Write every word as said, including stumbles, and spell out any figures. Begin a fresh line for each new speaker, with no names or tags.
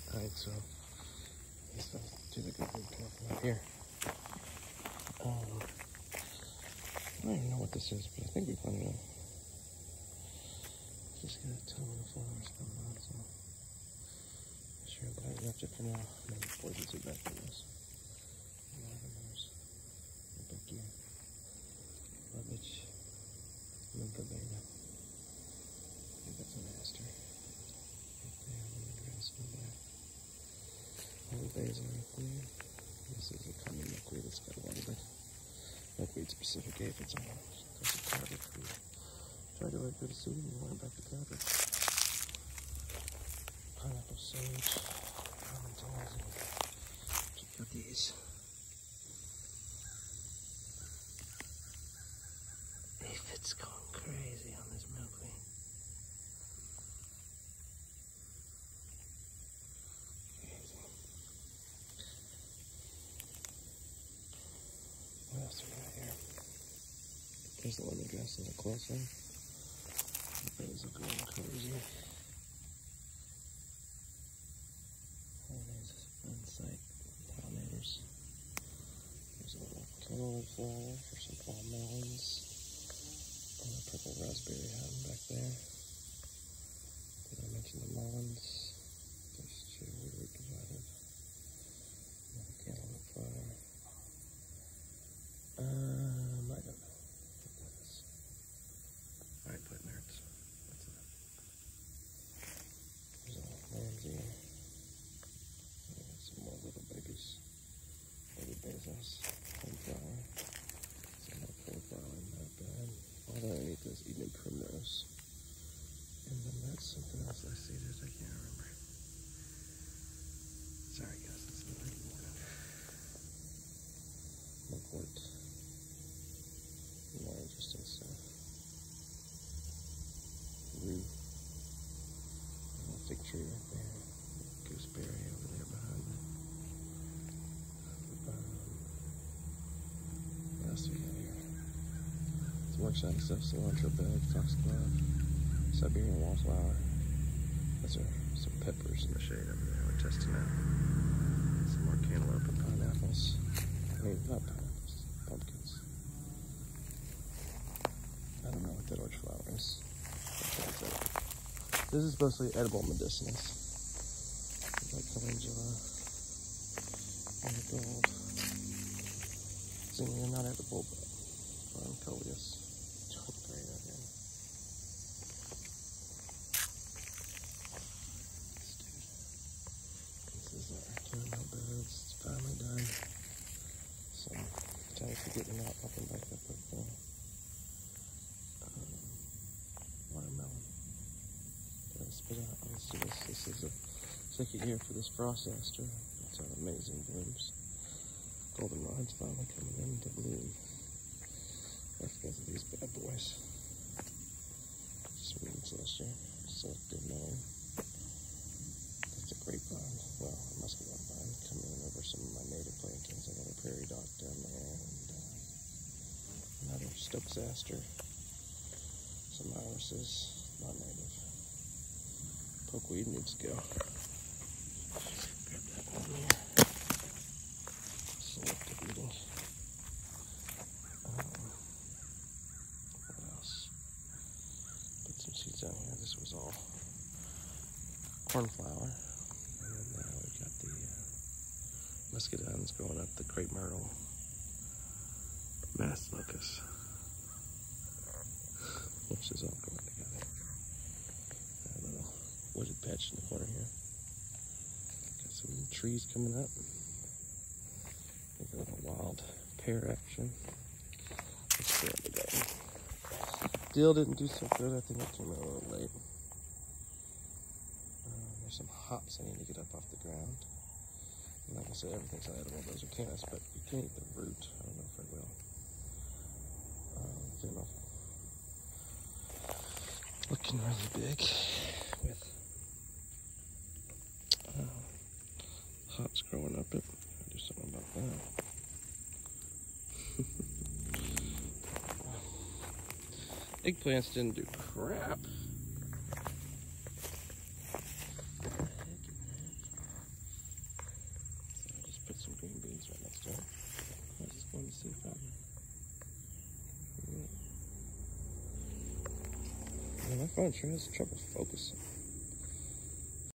Alright, so let's uh, do the good tour from up here. Um, I don't even know what this is, but I think we found it out. Just got a ton of flowers coming on, so I'm sure that I left it for now. Maybe poison seed back in this. Lavenders, Rebecca, Lovage, and Verbena. I think that's an aster. Right there, lemongrass in the back. Holy basil right there. This is a common milkweed. It's got a lot of the milkweed specific aphids on it. There's a cabbage food. Tried to let go to seed and went back to cabbage. Pineapple sage. Valentine's. Check out these. Aphids going crazy on this milkweed. Crazy. What else do we got here? There's the lemongrass a little closer. There's a green cozy. And there's on-site pollinators. There's a little cantaloupe flower for some fall melons. And a purple raspberry hiding back there. Did I mention the melons? There's two root divided. Another cantaloupe flower. Um, I don't know what that is. Alright, plant nerds. What's that? There's a Ramsey. Some more little babies. Baby basils. Cornflower. Some more cornflower in that bed. All underneath is Eden primrose. And then that's something else I see that I can't remember. Sorry guys, it's the late morning. Mugwort. More interesting stuff. Rue. And a fig tree right there. Gooseberry over there behind me. Um, what else do we got here? Some more exciting stuff. Cilantro bed, foxglove, Siberian wallflower. Those are some peppers in the shade over there. We're testing out. Some more cantaloupe and pineapples. I mean, not pineapples, pumpkins. I don't know what that orange flower is. This is supposedly edible medicinals. Like calendula, marigold, zinnia, not edible, but farm coleus. Great again. This is our caramel beds. It's finally done. So I'm trying to get them out, popping back up with the um, watermelon. Did I spit out? Let's do this. This is a second year for this frost aster. It's on amazing blooms. Goldenrod's finally coming into bloom. That's because of these bad boys. Just weeds last year. So good knowing. That's a grapevine. Well, a muscadine vine coming in over some of my native plantings. I got a prairie dock down there and uh, another Stokes aster. Some irises, not native. Pokeweed needs to go. Grab that one here. Selective eating. Um, what else? Put some seeds out here. This was all cornflower. And then now we got the uh, muscadines growing up, the crepe myrtle, mass locust, which is all going together. A little wooded patch in the corner here. Got some trees coming up. Maybe a little wild pear action. Let's see what we got. Dill didn't do so good. I think it came out a little late. Uh, there's some hops I need to get up off the ground. And like I said, everything's edible. Those are cannabis, but you can't eat the root. I don't know if I will. Uh, you know, looking really big with uh, hops growing up it. I'll do something about that. Eggplants didn't do crap. Man, my phone sure has trouble focusing.